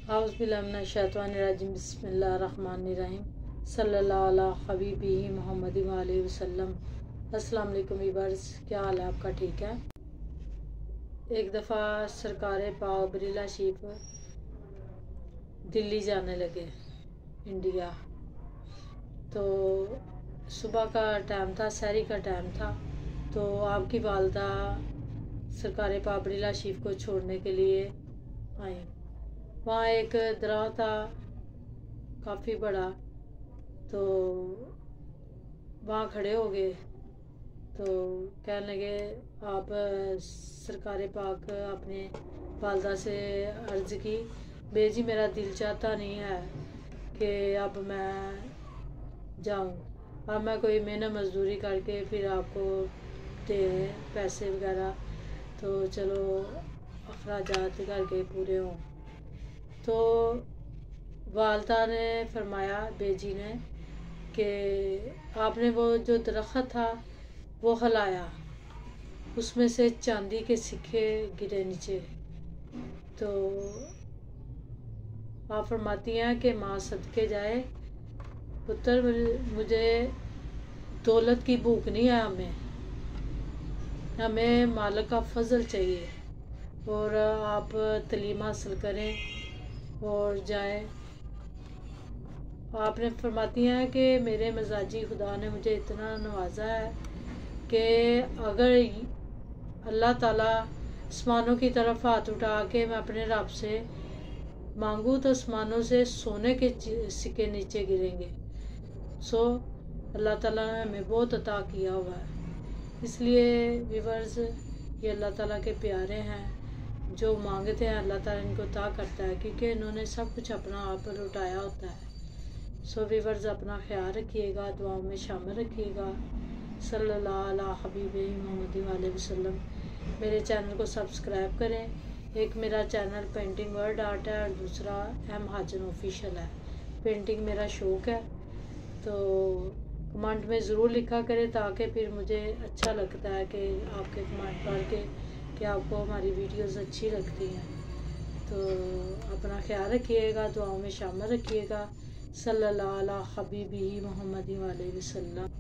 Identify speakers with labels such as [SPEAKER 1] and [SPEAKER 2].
[SPEAKER 1] औज़ुबिल्लाहिमिनश्शैतानिर्रजीम बिस्मिल्लाहिर्रहमानिर्रहीम सल्लल्लाहु अला हबीबिही मुहम्मद व अलैहि वसल्लम। अस्सलाम वालेकुम वीवर्स, क्या हाल है आपका? ठीक है। एक दफ़ा सरकारे पाक बरीला शीफ दिल्ली जाने लगे, इंडिया। तो सुबह का टाइम था, सहरी का टाइम था। तो आपकी वालदा सरकारे पाक बरीला शीफ को छोड़ने के लिए आई। वहाँ एक दरगाह था काफ़ी बड़ा, तो वहाँ खड़े हो गए। तो कहने लगे, आप सरकारे पाक अपने वालदा से अर्ज़ की, बेजी मेरा दिल चाहता नहीं है कि अब मैं जाऊँ, अब मैं कोई मेहनत मजदूरी करके फिर आपको दे पैसे वगैरह, तो चलो अखराजात करके पूरे हों। तो वालदा ने फरमाया, बेजी ने, कि आपने वो जो दरख्त था वो हिलाया, उसमें से चांदी के सिक्के गिरे नीचे। तो आप फरमाती हैं कि माँ सदके जाए पुत्र, मुझे दौलत की भूख नहीं है, हमें मालिक का फजल चाहिए, और आप तलीम हासिल करें और जाएं। आपने फरमाती हैं कि मेरे मजाजी खुदा ने मुझे इतना नवाजा है कि अगर अल्लाह ताला आसमानों की तरफ हाथ उठा के मैं अपने रब से मांगू तो आसमानों से सोने के सिक्के नीचे गिरेंगे। सो अल्लाह ताला ने हमें बहुत अता किया हुआ है। इसलिए व्यूअर्स, ये अल्लाह ताला के प्यारे हैं, जो मांगते हैं अल्लाह ताला इनको अता करता है, क्योंकि इन्होंने सब कुछ अपना आप पर लुटाया होता है। सो व्यूअर्स, अपना ख्याल रखिएगा, दुआओं में शामिल रखिएगा। सल्लल्लाहु अला हबीबी मुहम्मद व अलैहि वसल्लम। मेरे चैनल को सब्सक्राइब करें। एक मेरा चैनल पेंटिंग वर्ल्ड आर्ट है और दूसरा एम हाजन ऑफिशियल है। पेंटिंग मेरा शौक़ है, तो कमेंट में ज़रूर लिखा करें, ताकि फिर मुझे अच्छा लगता है कि आपके कमेंट पढ़ के कि आपको हमारी वीडियोस अच्छी लगती हैं। तो अपना ख्याल रखिएगा, दुआओं में शामिल रखिएगा। सल्लल्लाहु अला हबीबी मुहम्मद व अलैहि वसल्लम।